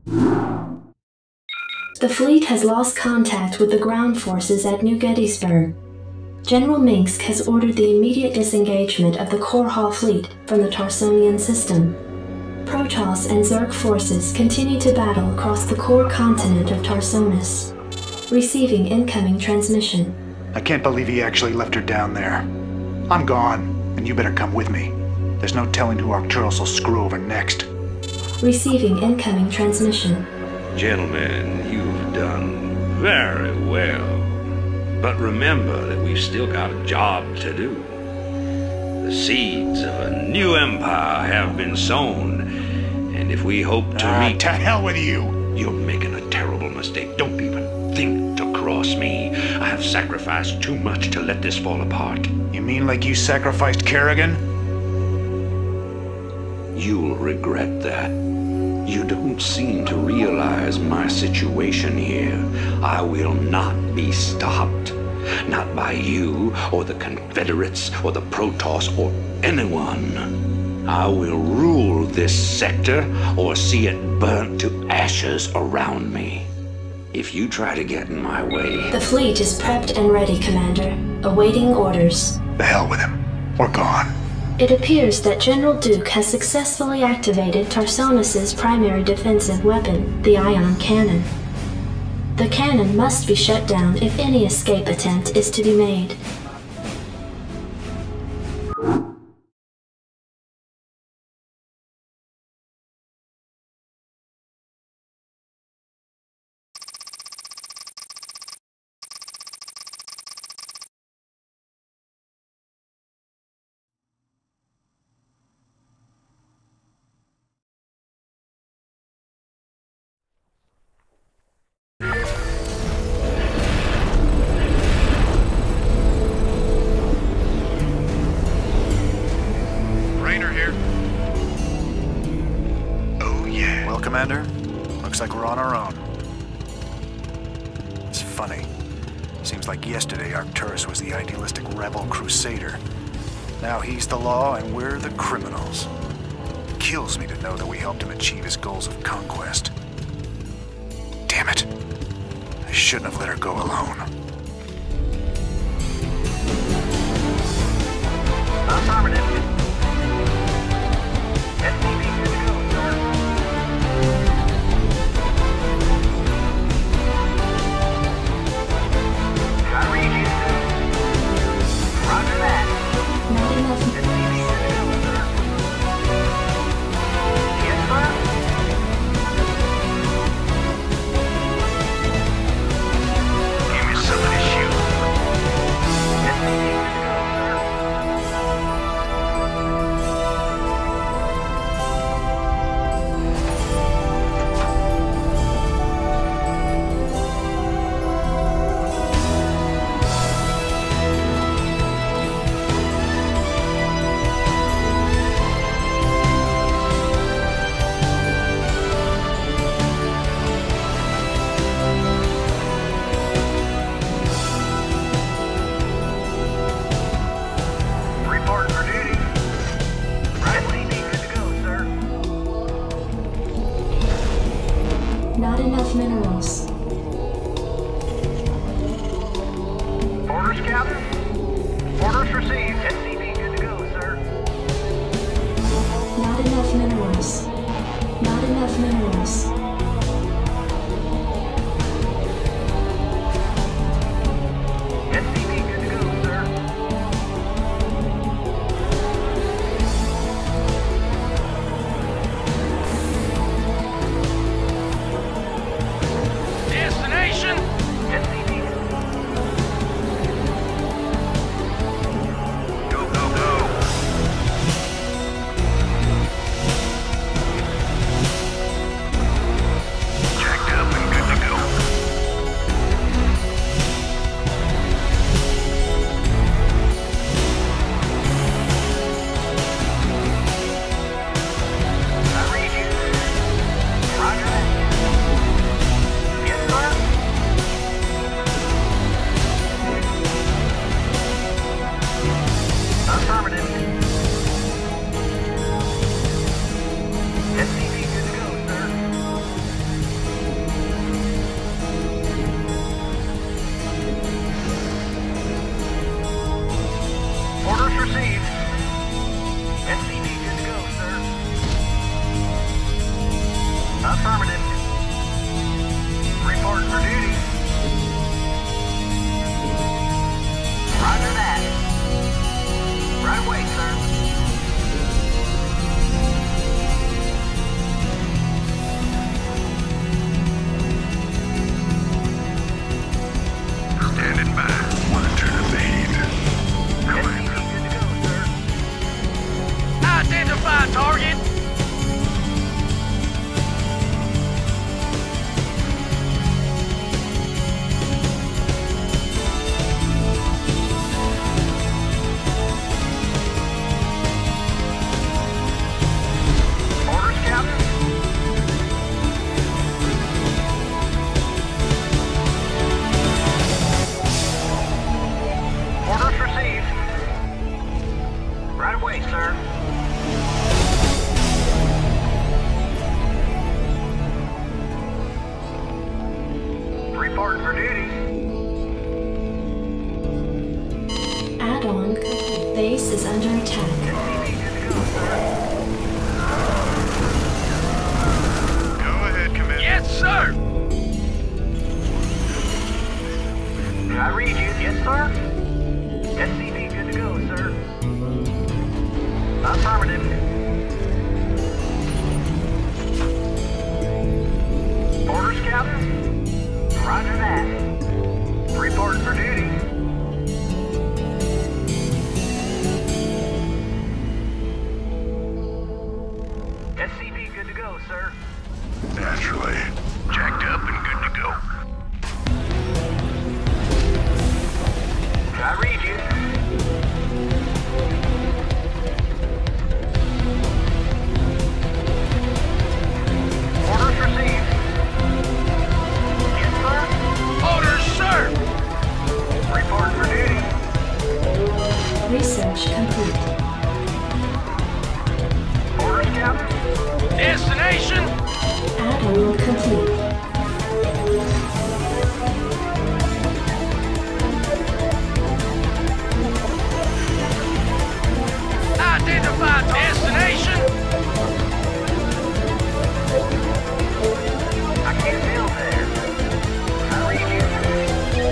The fleet has lost contact with the ground forces at New Gettysburg. General Mengsk has ordered the immediate disengagement of the Korhal fleet from the Tarsonian system. Protoss and Zerg forces continue to battle across the core continent of Tarsonis. Receiving incoming transmission. I can't believe he actually left her down there. I'm gone, and you better come with me. There's no telling who Arcturus will screw over next. Receiving incoming transmission. Gentlemen, you've done very well. But remember that we've still got a job to do. The seeds of a new empire have been sown, and if we hope to reach... To hell with you! You're making a terrible mistake. Don't even think to cross me. I have sacrificed too much to let this fall apart. You mean like you sacrificed Kerrigan? You'll regret that. You don't seem to realize my situation here. I will not be stopped. Not by you, or the Confederates, or the Protoss, or anyone. I will rule this sector, or see it burnt to ashes around me. If you try to get in my way... The fleet is prepped and ready, Commander. Awaiting orders. The hell with him. We're gone. It appears that General Duke has successfully activated Tarsonis' primary defensive weapon, the ion cannon. The cannon must be shut down if any escape attempt is to be made. Commander. Looks like we're on our own. It's funny. Seems like yesterday Arcturus was the idealistic rebel crusader. Now he's the law and we're the criminals. Kills me to know that we helped him achieve his goals of conquest. Damn it. I shouldn't have let her go alone. Affirmative. SCV good to go, sir. I read you. Roger that. Not enough. SCV good to go, sir. Yes, sir. Give me something to shoot. SCV good to go, sir. Report for duty. SCV good to go, sir. Not enough minerals. Orders, Captain. Orders received. SCV good to go, sir. Not enough minerals. Not enough minerals. SCV good to go, sir. Destination? SCV. Go, go, go. Affirmative. Report for duty. Roger that. Right away, sir. Standing by. Monitor the lead. Commander. Good to go, sir. Identify target. Orders, Captain. Orders received. Right away, sir. Report for duty. Add-on complete. Base is under attack. SCV good to go, sir. Go ahead, Commander. Yes, sir. I read you. Yes, sir. SCV good to go, sir. Affirmative. Orders, Captain? Roger that. Report for duty. SCV good to go, sir. Naturally. Jacked up and good to go. I read you. Orders received. Yes, sir. Orders, sir. Report for duty. Research complete. Orders, Captain. Destination. Add-on complete. Identify destination. I can't build there. I read you.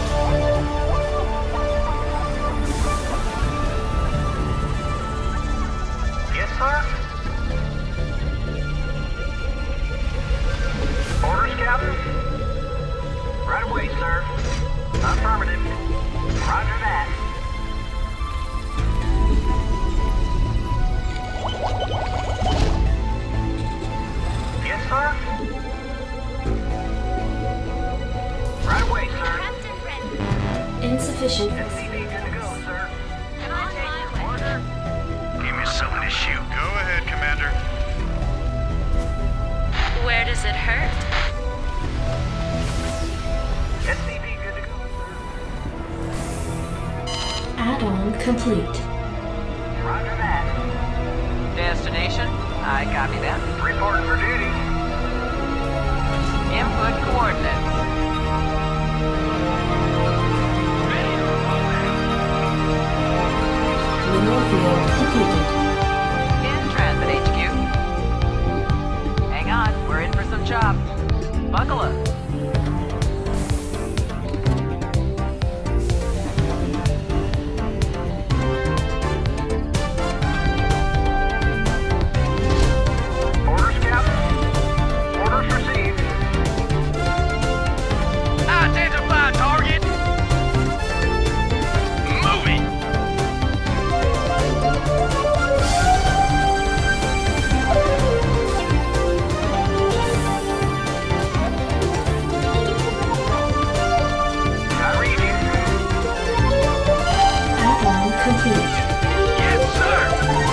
Yes, sir. Orders, Captain? Right away, sir. Affirmative. Roger that. Yes, sir. Right away, sir. Insufficient. SCV good to go, sir. Can I take your order? Give me something to shoot. Go ahead, Commander. Where does it hurt? SCV good to go, sir. Add-on complete. Roger that. Destination? I copy that. Report for duty. Input coordinates. Mineral field completed. In transit, HQ. Hang on, we're in for some chop. Buckle up. Orders, Captain. Orders received. Identify target. Moving. I read you. Add-on complete. Yes, sir.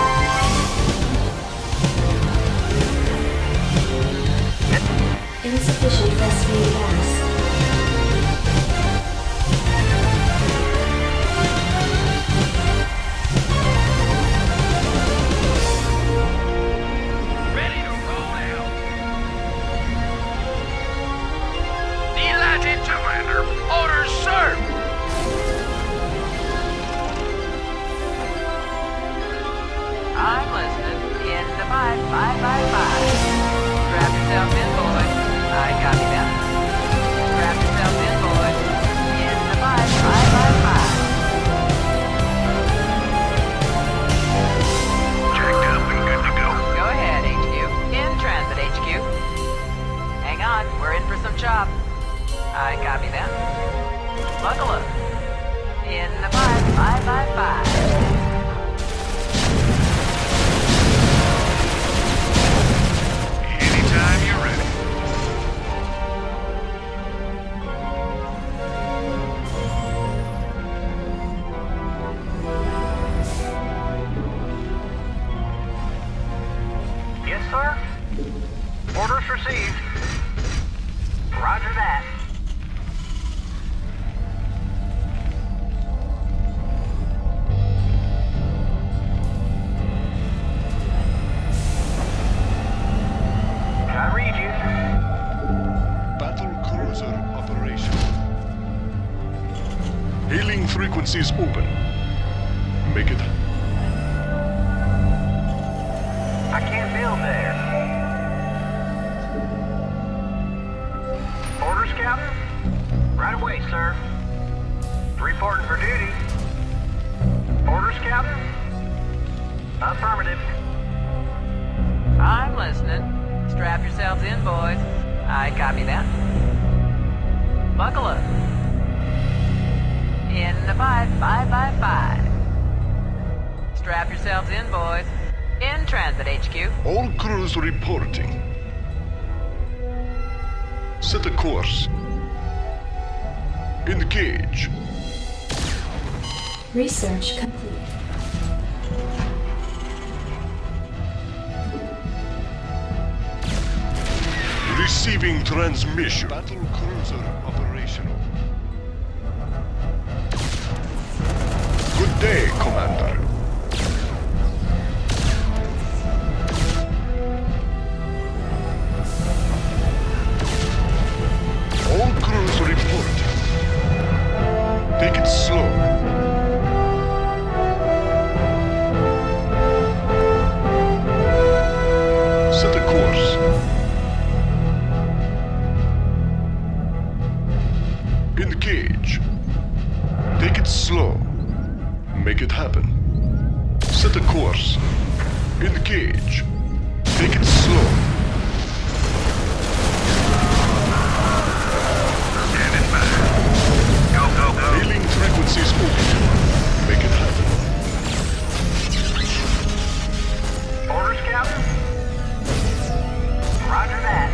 Insufficient phosphine gas. Ready to roll out. Delighted, Commander. Orders, sir. I'm listening. In the 555. Strap yourself in. on, we're in for some chop. I copy that. Buckle up. In the 555. Anytime you're ready. Yes, sir. Orders received. Roger that. I read you. Battle cruiser operation. Hailing frequencies open. Make it. I can't build there. Orders, Captain? Right away, sir. Reporting for duty. Orders, Captain? Affirmative. I'm listening. Strap yourselves in, boys. I copy that. Buckle up. In the 555. Strap yourselves in, boys. In transit, HQ. All crews reporting. Set a course. Engage. Research complete. Receiving transmission. Battle cruiser operational. Good day, Commander. All crews report. Take it slow. Set a course. Engage. Take it slow. Make it happen. Set a course. Engage. Take it slow. Standing by. Go, go, go. Hailing frequencies open. Make it happen. Orders, Captain? Roger that.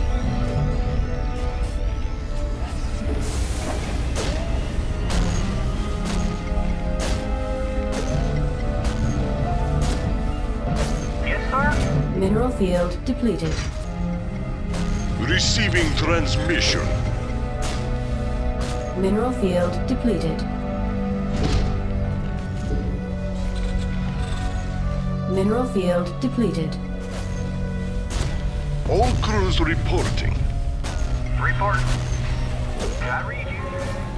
Yes, sir? Mineral field depleted. Receiving transmission. Mineral field depleted. Mineral field depleted. All crews reporting. Report. I read you.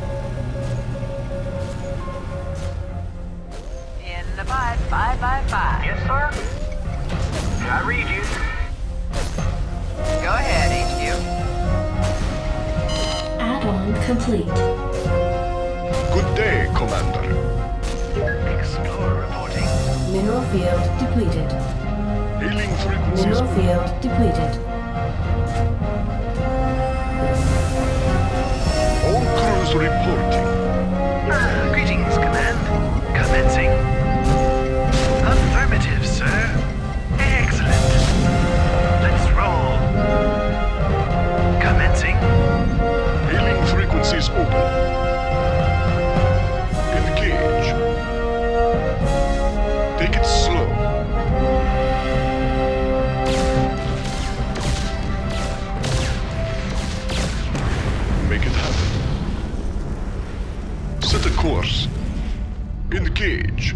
In the 555. Yes, sir? I read you. Go ahead, HQ. Add-on complete. Good day, Commander. Explorer reporting. Mineral field depleted. Hailing frequencies. Mineral field depleted. All crews reporting. Greetings, Command. Commencing. Affirmative, sir. Excellent. Let's roll. Commencing. Hailing frequencies open. Engage. Take it slow. Make it happen. Set a course. Engage.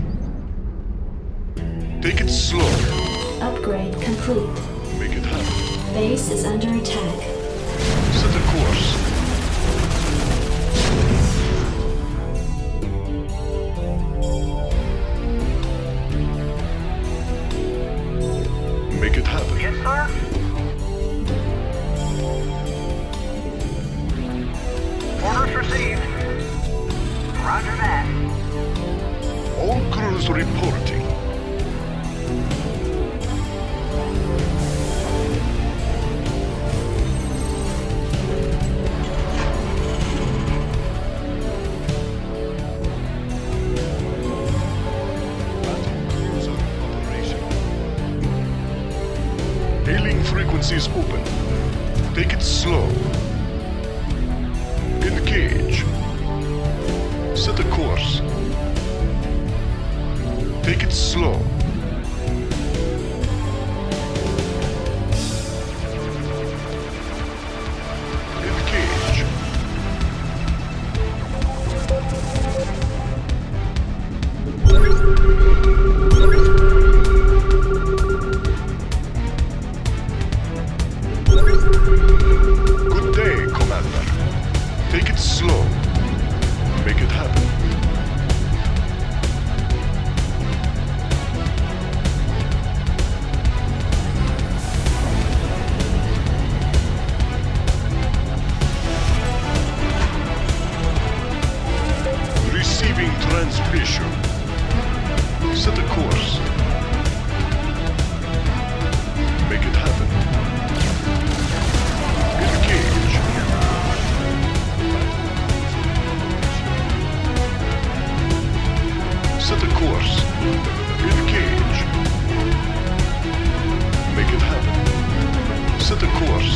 Take it slow. Upgrade complete. Make it happen. Base is under attack. Set a course. Make it happen. Yes, sir? Orders received. Roger that. All crews reporting. frequencies open. Take it slow. Engage. Set a course. Take it slow. Engage. Good day, Commander. Take it slow. Make it happen. Receiving transmission. Set a course. Make it happen. Engage. Set a course. Engage. Make it happen. Set a course.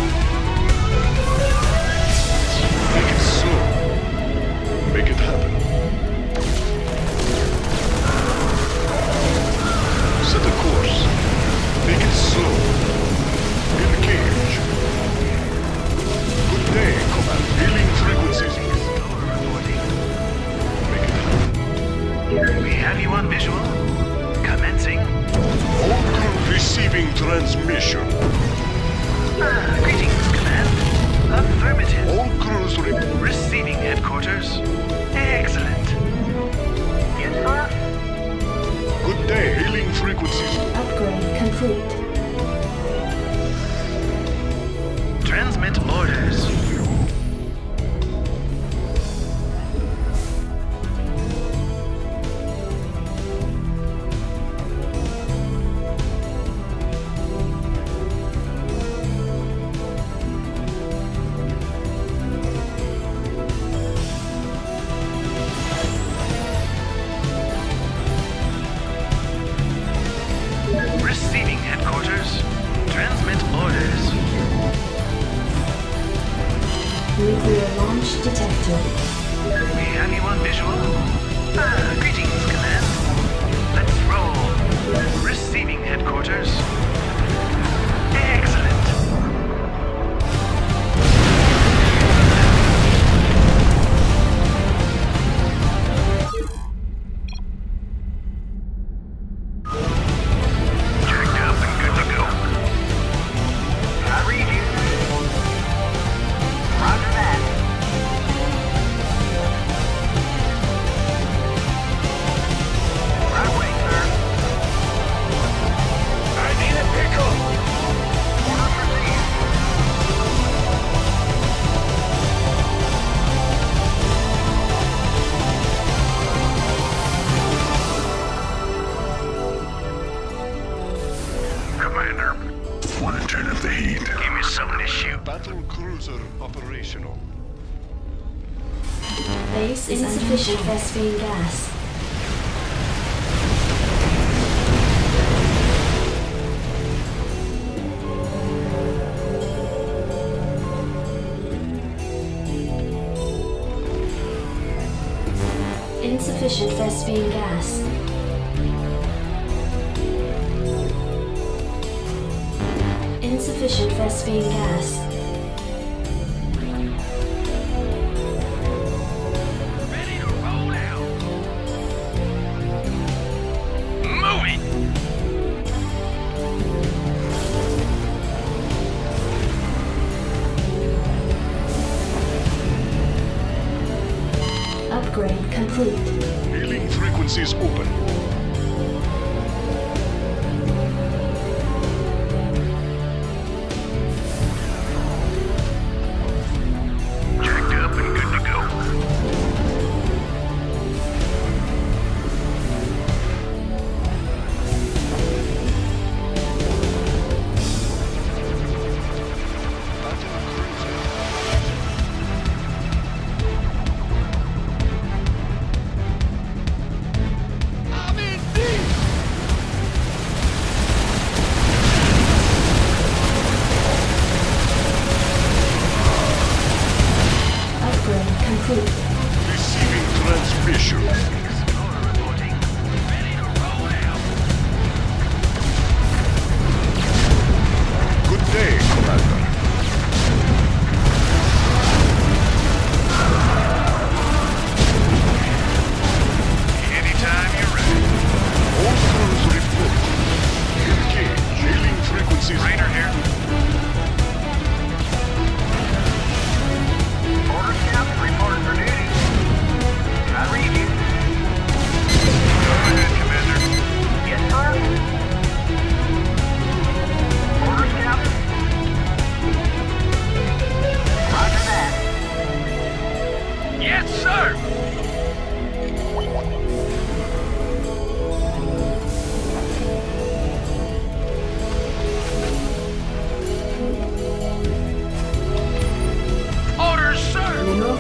Make it slow. Make it happen. Set a course. Make it slow. Engage. Good day, Command. Hailing frequencies. Make it happen. We have you on visual. Commencing. All crew receiving transmission. Greetings, Command. Affirmative. All crews Receiving headquarters. Excellent. Yes, sir. Good day, hailing frequencies. Upgrade complete. Transmit orders. Receiving headquarters. Transmit orders. Nuclear launch detected. We have you on visual. Greetings, Command. Let's roll. Receiving headquarters. Excellent. Jacked up and good to go. I read you. Roger that. Right away, sir. I need a pickle. Orders received. Commander, want to turn up the heat? Give me something to shoot. Battle cruiser operational. Base is insufficient Vespine gas. Insufficient Vespine gas. Insufficient Vespine gas. Ready to roll out. Moving. Upgrade complete. Hailing frequencies open. Jacked up and good to go. Battle cruiser.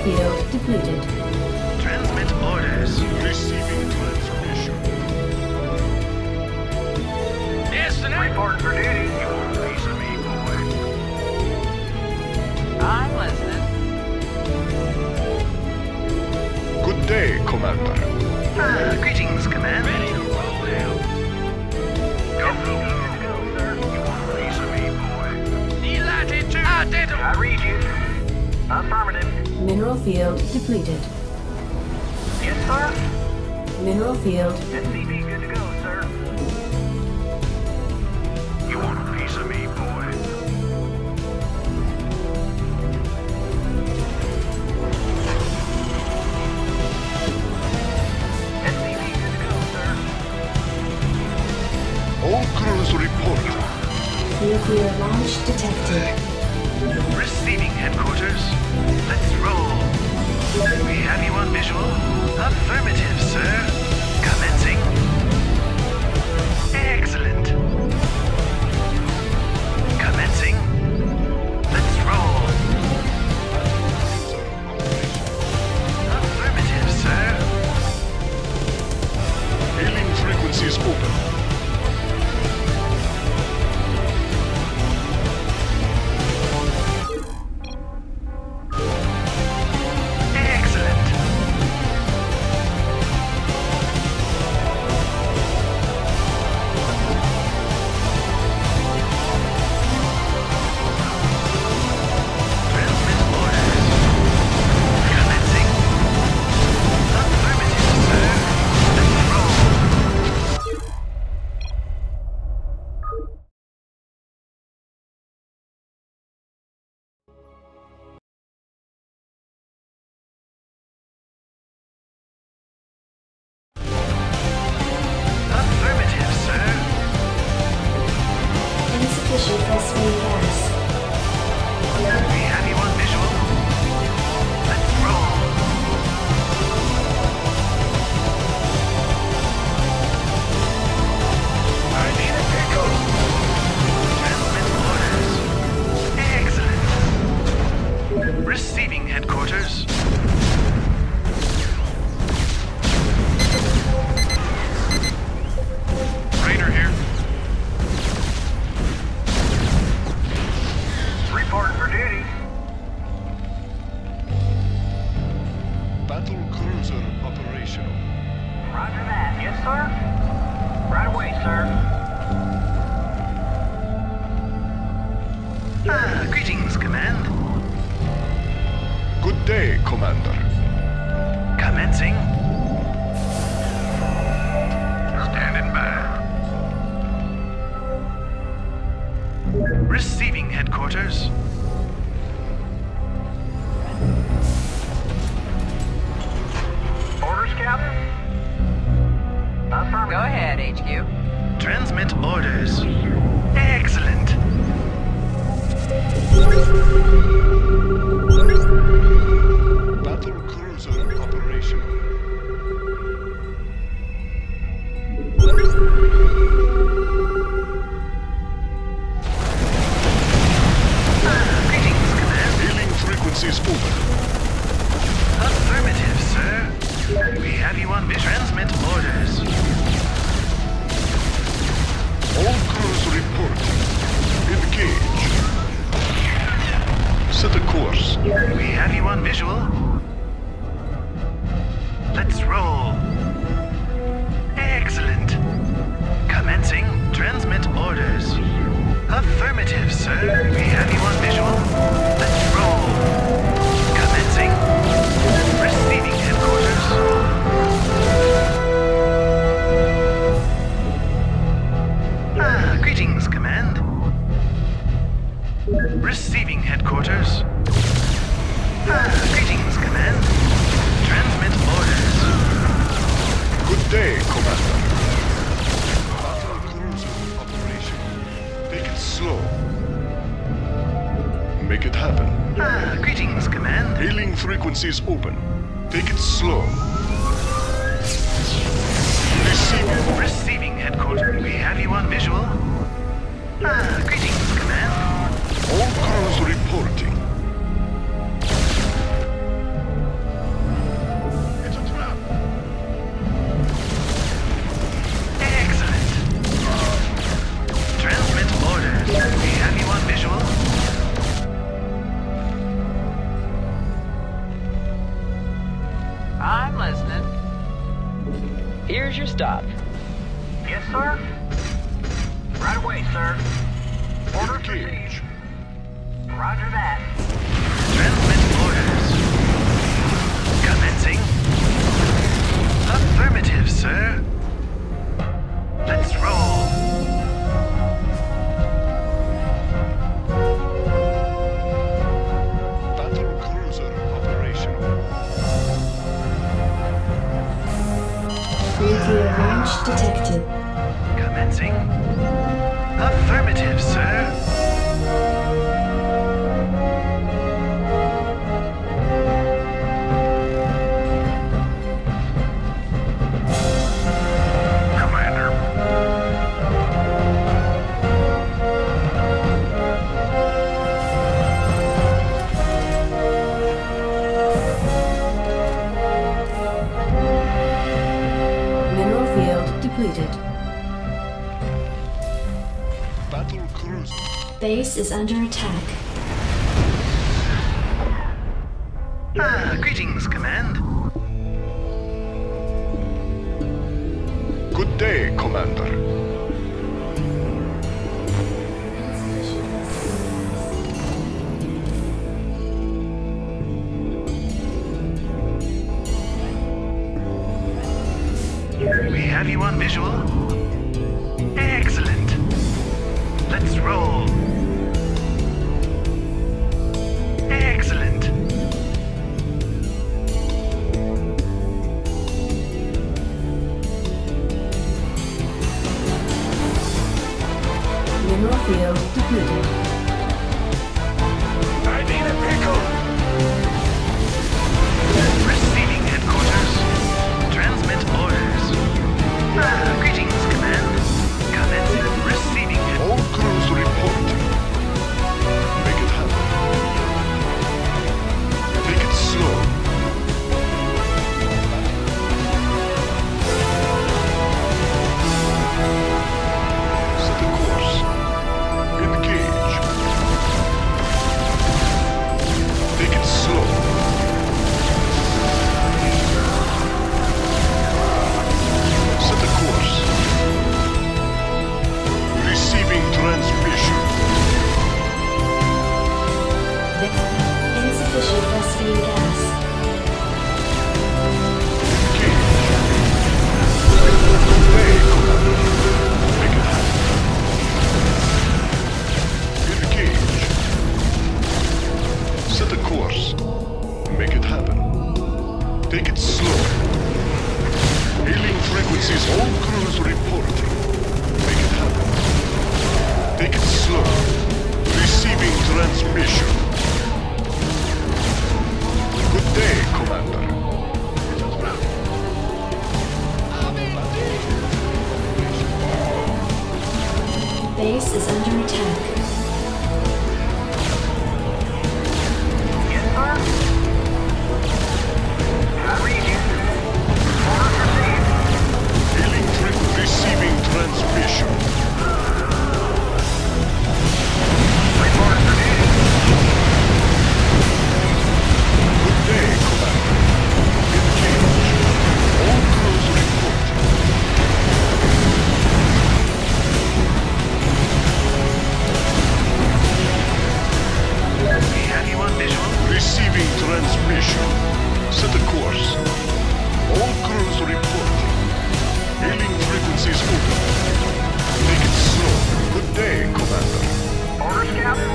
field depleted. Transmit orders. Receiving transmission. Yes, sir. Reporting for duty. You want a piece of me, boy? I'm listening. Good day, Commander. Greetings, Command. Ready to roll out. Go, sir. You want a piece of me, boy? Delighted to identify. I read you. Affirmative. Mineral field depleted. Yes, sir. Mineral field. SCV good to go, sir. You want a piece of me, boy? SCV good to go, sir. All crews report. Nuclear launch detected. Receiving headquarters. Let's roll. We have you on visual. Affirmative, sir. Commencing. Excellent. Commencing. Let's roll. Affirmative, sir. Hailing frequencies open. Excellent. Transmit orders. Commencing. Affirmative, sir. Let's roll. Affirmative, sir. Insufficient phosphine gas. We have you on visual. Let's roll. I need a pickle. Transmit orders. Excellent. Receiving headquarters. Raider here. Reporting for duty. Battle cruiser operational. Roger that. Yes, sir. Right away, sir. Greetings, Command. Good day, Commander. Commencing. Standing by. Receiving headquarters. Orders, Captain? Affirmative. Go ahead, HQ. Transmit orders. Excellent. Battle cruiser operational. Greetings, Command. Hailing frequencies open. Affirmative, sir. We have you on transmit orders. All crews report. Engage. Set a course. We have you on visual. Let's roll. Excellent. Commencing transmit orders. Affirmative, sir. We have you on visual. Let's roll. Commencing. Receiving headquarters. Greetings, Command. Receiving headquarters. Greetings, Command. Transmit orders. Good day, Commander. Battle cruiser operational. Take it slow. Make it happen. Greetings, Command. Hailing frequencies open. Take it slow. Receiving. Receiving headquarters. We have you on visual. Greetings, Command. All crews reporting. Where's your stop? Yes, sir? Right away, sir. Orders received. Roger that. Transmit orders. Commencing. Affirmative, sir. Let's roll. Battle cruiser operational. Nuclear launch detected. Commencing. Affirmative, sir. Commander. Mineral field depleted. Battle cruiser. Base is under attack. Greetings, Command. Good day, Commander. We have you on visual. Excellent. Let's roll. Excellent. Mineral field depleted. I need a pickle. Receiving headquarters. Transmit orders. Greetings, Command. Commencing. Receiving All crews report. Make it happen. Take it slow. Set a course. Engage. Take it slow. Set a course. Receiving transmission. Insufficient phosphine gas. Hey, Commander. Make it happen. Engage. Set a course. Make it happen. Take it slow. Hailing frequencies, all crews reporting. Make it happen. Take it slow. Receiving transmission. Good day, Commander. Base is under attack. Yes, sir? I read you. Orders received. Hailing frequency, receiving transmission. Report for duty. Good day, Commander. Engage. All crews reporting. We have you on visual. Receiving transmission. Set a course. All crews reporting. Hailing frequencies open. Take it slow. Good day, Commander. Orders, Captain?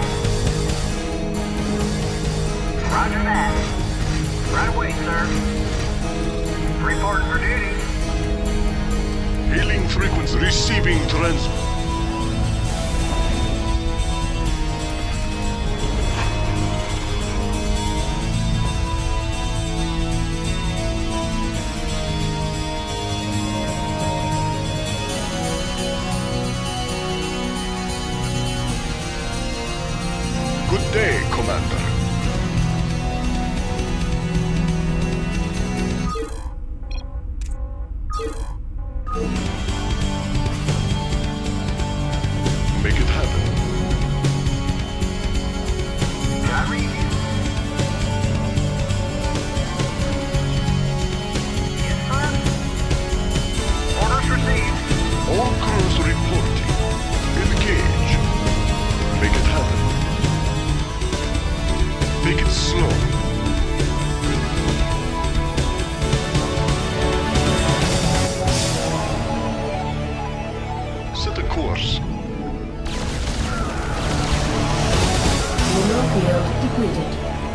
Roger that. Right away, sir. Report for duty. Hailing frequency receiving trans... Good day, Commander. Take it slow. Set a course. Mineral field depleted.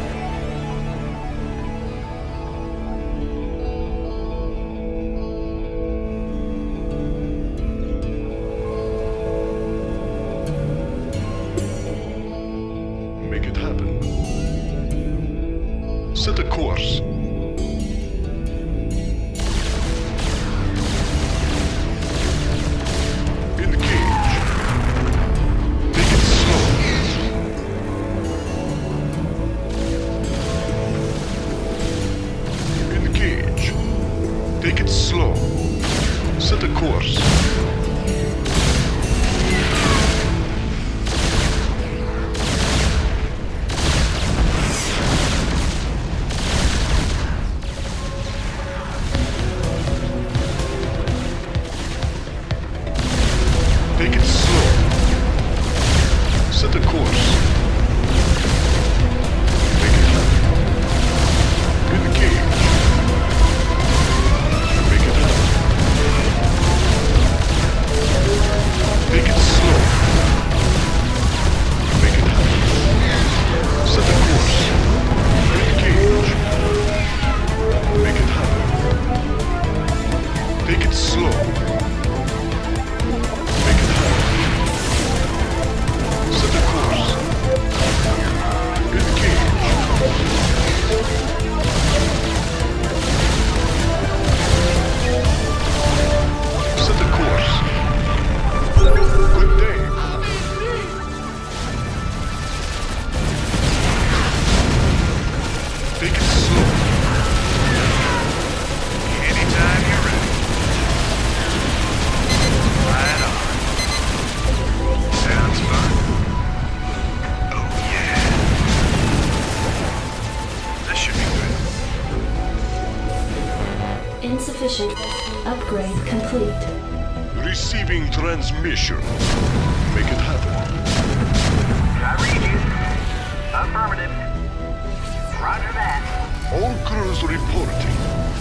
Make it happen. Set a course. In the cage. Take it slow. In the cage. Take it slow. Set a course. Take it slow. Set a course. Make it happen. In the cage. Make it happen. Take it slow. Make it happen. Set a course. In the cage. Make it happen. Take it slow. Make it happen. Set a course. In the cage. Set a course. Good day. Take it slow. Anytime you're ready. Right on. Sounds fun. Oh yeah. This should be good. Insufficient. Upgrade complete. Receiving transmission. Make it happen. I read you. Affirmative. Roger that. All crews reporting.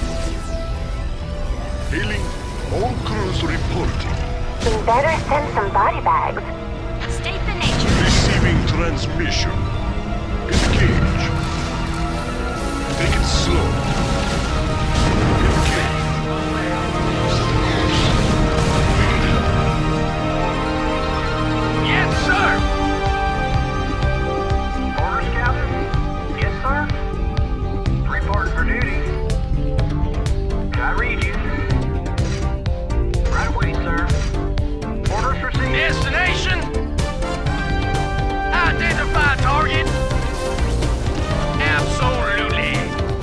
Hailing. All crews reporting. We better send some body bags. State the nature. Receiving transmission. In the cage. Take it slow. In the cage. Set the course. Make it happen. Yes, sir. Orders, Captain? Yes, sir. Report for duty. I read you. Right away, sir. Orders received. Destination. Identify target. Absolutely.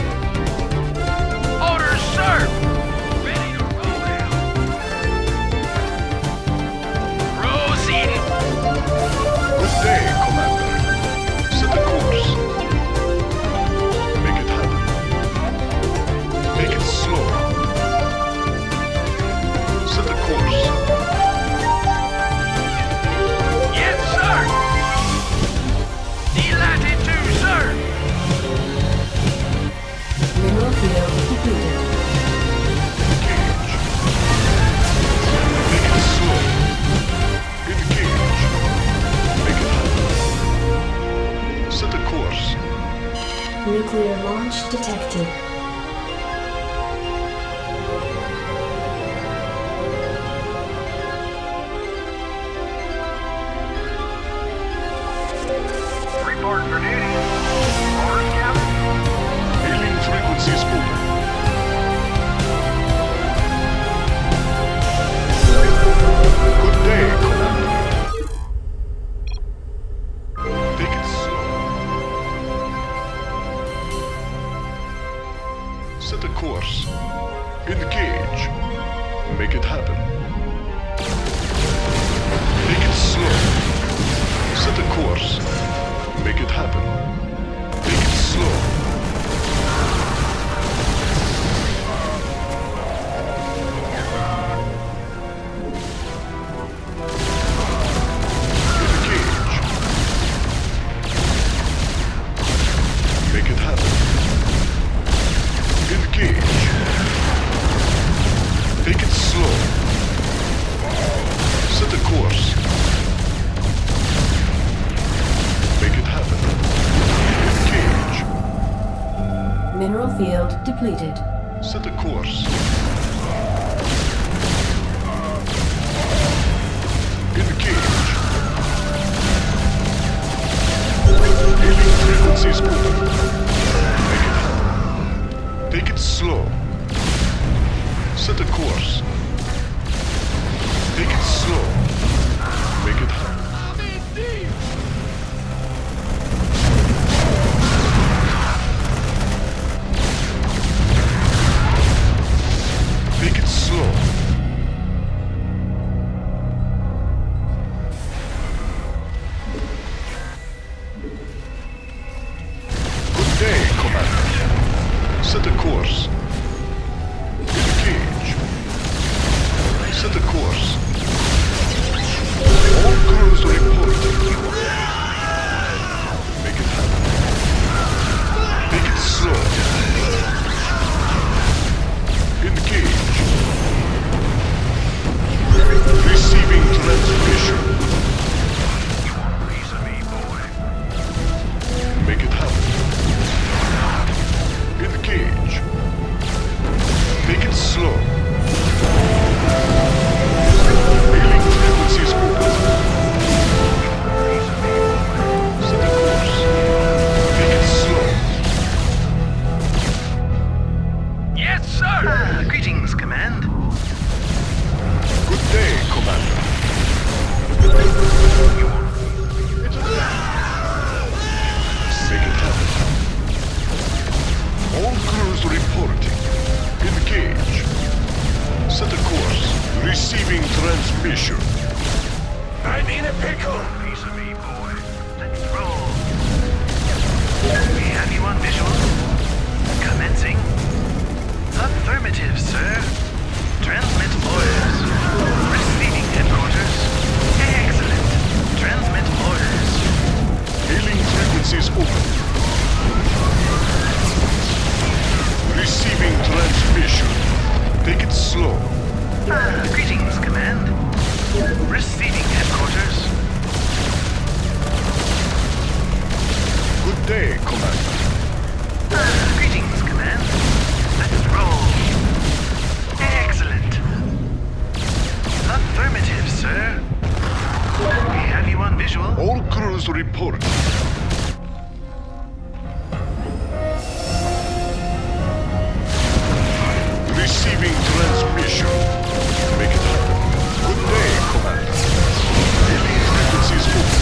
Orders, sir. Ready to roll out. Proceed. Good day, Commander. Set the course. Make it happen. Take it slow. Set the course. Yes, sir. Delighted to, sir. Mineral field depleted. Cage. Make it slow. In the cage. Make it happen. Set the course. Nuclear launch detected. Report for duty. Orders, Captain? Hailing frequencies open. Good day, Commander. Take it slow. Set a course. In the cage. Make it happen. Take it slow. Set a course. Make it happen. Take it slow. In the cage. Make it happen. Engage. Take it slow. Set a course. Make it happen. Engage. Mineral field depleted. Set a course. Engage. Hailing frequencies open. Make it happen. Take it slow. Set a course. Take it slow. Make it happen. Take it slow. Good day, Commander. Set a course. Engage. Set a course. All crews reporting. Make it happen. Make it slow. Engage. Receiving transmission. Piece of me, boy. Make it happen. Engage. Take it slow. Hailing frequencies open. Set a course. Take it slow. Yes, sir! Greetings, Command. Good day, Commander. Make it happen. All crews reporting. Engage. Set a course. Receiving transmission. I'm in a pickle! Piece of me, boy. Let's roll. We have you on visual. Commencing. Affirmative, sir. Transmit orders. Receiving headquarters. Excellent. Transmit orders. Hailing frequencies open. Receiving transmission. Take it slow. Greetings, Command. Receiving headquarters. Good day, Commander. Greetings, Command. Let's roll. Excellent. Affirmative, sir. We have you on visual. All crews report. Receiving transmission. Make it happen. Good day, Commander. Hailing frequencies open.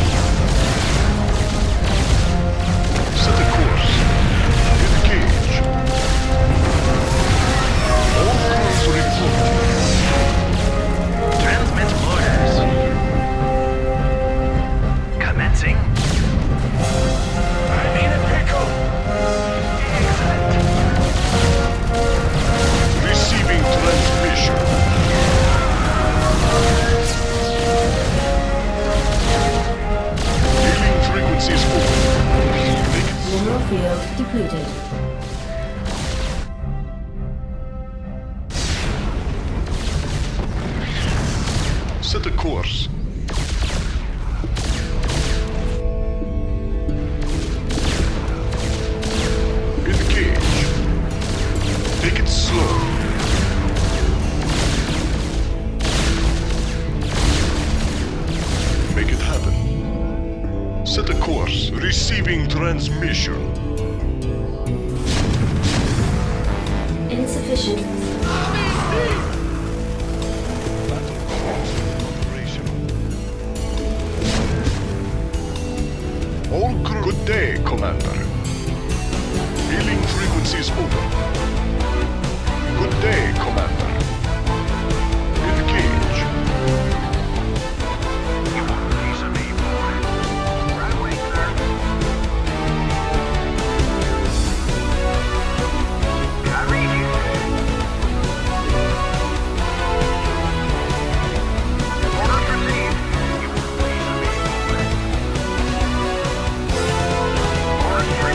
Set a course. Engage. All crews reporting. Transmit orders. Commencing. I'm in a pickle. Excellent. Receiving transmission. Hailing frequencies open. Make it Mineral field depleted. set a course. Engage. Take it slow. Make it happen. Set a course. Receiving transmission. Insufficient. All crew. Good day, Commander. Healing frequencies open. Good day, Commander. Engage. You want a piece of me, boy? Right away, sir. I read you. Orders received. You want a piece of me, boy? Orders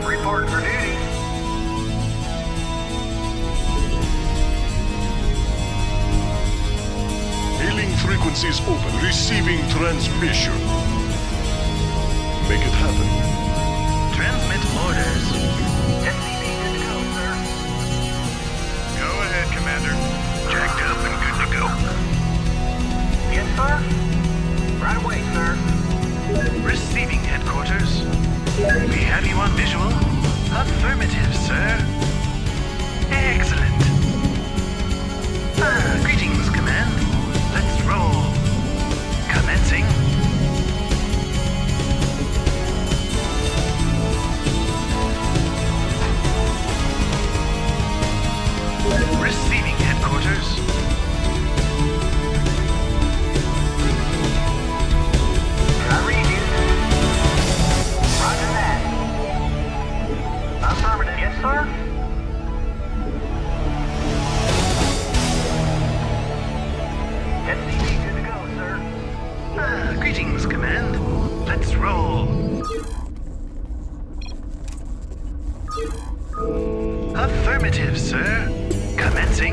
Report for duty. Hailing frequencies open. Receiving transmission. Make it happen. Transmit orders. SCV good to go, sir. Go ahead, Commander. Jacked up and good to go. Yes, sir. Right away, sir. Receiving headquarters. We have you on visual. Affirmative, sir. Excellent. Greetings, Command. Let's roll. Commencing. Receiving headquarters. I read you. Roger that. Affirmative, yes, sir. SCV good to go, sir. Greetings, Command. Let's roll. Affirmative, sir. Commencing.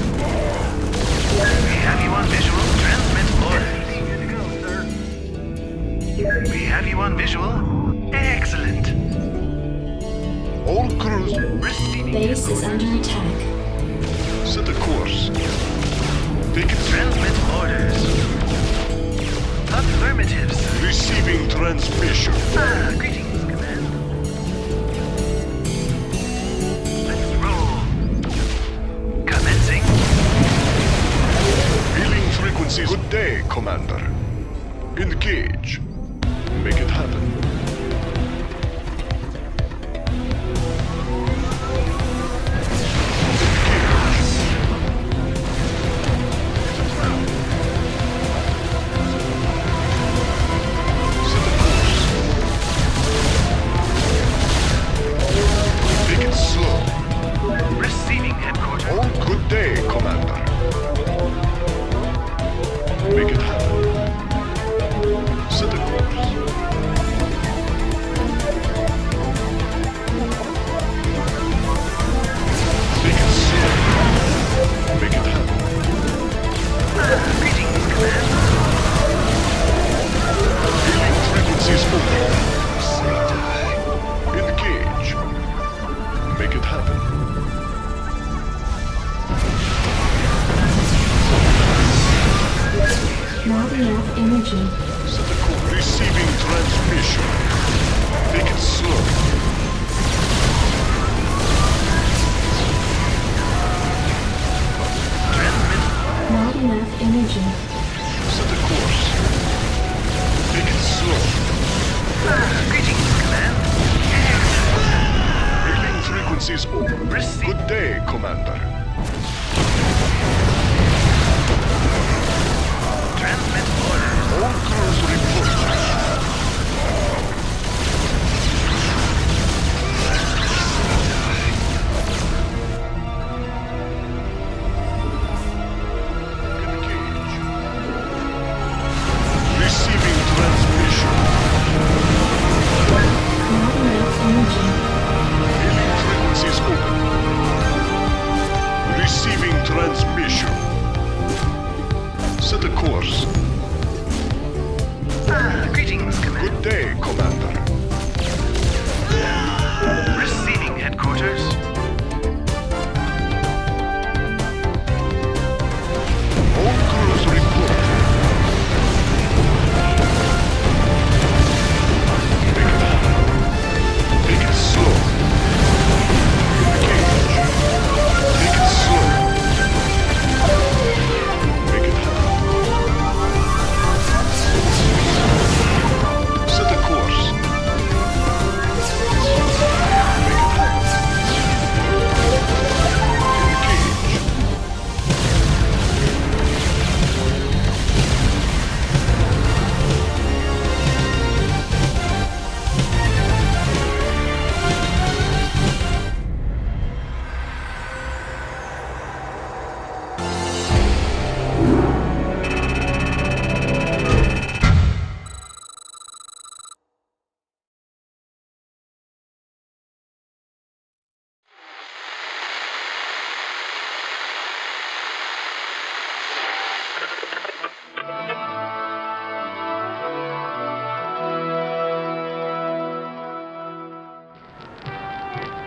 We have you on visual. Transmit orders. SCV good to go, sir. We have you on visual. Excellent. All crews, Receiving Base is under attack. set a course. Take it. Transmit orders. Affirmative, sir. Receiving transmission. Greetings, Command. Let's roll. Commencing. Hailing frequencies. Good day, Commander. Engage. Make it happen. Receiving headquarters. Oh, good day, Commander. Make it happen. Set a course. Take it slow. Make it happen. Greetings, Command. Hailing frequencies open. Engage. Make it happen. Not enough energy. Set the course. Receiving transmission. Take it slow. Transmit. Not enough energy. Set the course. Take it slow. Greetings, Command. Hailing frequencies open. Good day, Commander. Transmit orders. All crews report. Engage. Receiving transmission. Not enough energy. Hailing frequencies open.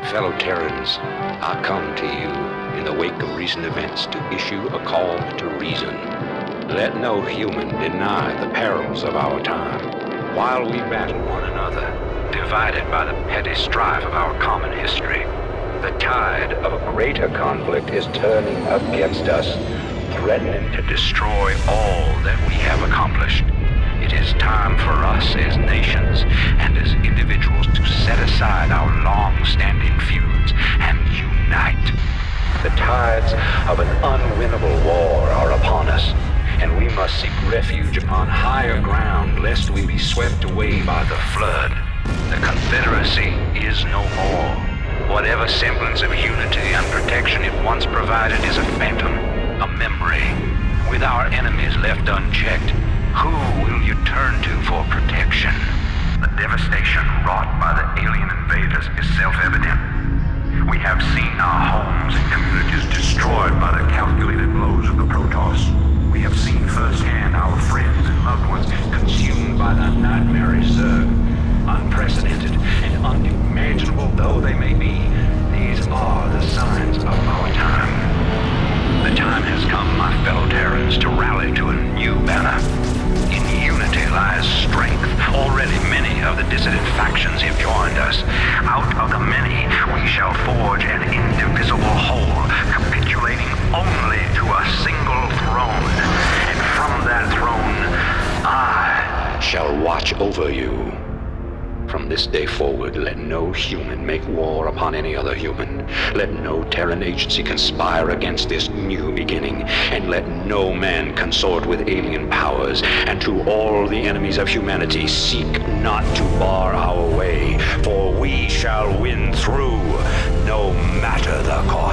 fellow Terrans, I come to you in the wake of recent events to issue a call to reason. Let no human deny the perils of our time. While we battle one another, divided by the petty strife of our common history, the tide of a greater conflict is turning against us, threatening to destroy all that we have accomplished. It is time for us as nations and as individuals to set aside our long-standing feuds and unite. The tides of an unwinnable war are upon us, and we must seek refuge upon higher ground lest we be swept away by the flood. The Confederacy is no more. Whatever semblance of unity and protection it once provided is a phantom, a memory. With our enemies left unchecked, who will you turn to for protection? The devastation wrought by the alien invaders is self-evident. We have seen our homes and communities destroyed by the calculated blows of the Protoss. We have seen firsthand our friends and loved ones consumed by the nightmarish Zerg. Unprecedented and unimaginable though they may be, these are the signs of our time. The time has come, my fellow Terrans, to rally to a new banner. In unity lies strength. Already many of the dissident factions have joined us. Out of the many, we shall forge an indivisible whole, capitulating only to a single throne. And from that throne, I shall watch over you. From this day forward, let no human make war upon any other human. Let no Terran agency conspire against this new beginning, and let no man consort with alien powers. And to all the enemies of humanity, seek not to bar our way, for we shall win through, no matter the cost.